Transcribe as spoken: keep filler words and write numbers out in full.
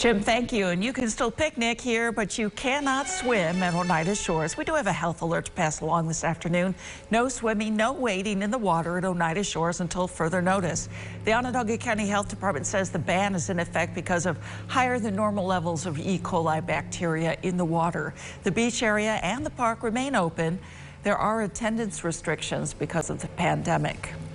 Jim, thank you. And you can still picnic here, but you cannot swim at Oneida Shores. We do have a health alert to pass along this afternoon. No swimming, no wading in the water at Oneida Shores until further notice. The Onondaga County Health Department says the ban is in effect because of higher than normal levels of E. coli bacteria in the water. The beach area and the park remain open. There are attendance restrictions because of the pandemic.